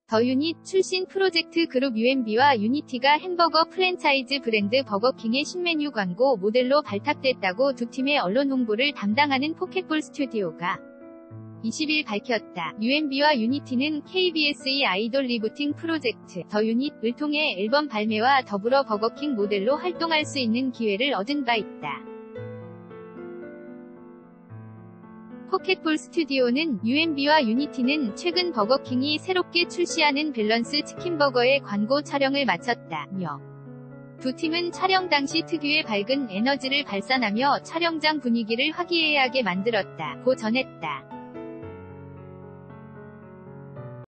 더 유닛 출신 프로젝트 그룹 UMB와 유니티가 햄버거 프랜차이즈 브랜드 버거킹의 신메뉴 광고 모델로 발탁됐다고 두 팀의 언론 홍보를 담당하는 포켓볼 스튜디오가 20일 밝혔다. UMB와 유니티는 KBS의 아이돌 리부팅 프로젝트 더 유닛을 통해 앨범 발매와 더불어 버거킹 모델로 활동할 수 있는 기회를 얻은 바 있다. 포켓볼 스튜디오는 UMB와 유니티는 최근 버거킹이 새롭게 출시하는 밸런스 치킨버거의 광고 촬영을 마쳤다며 두 팀은 촬영 당시 특유의 밝은 에너지를 발산하며 촬영장 분위기를 화기애애하게 만들었다고 전했다.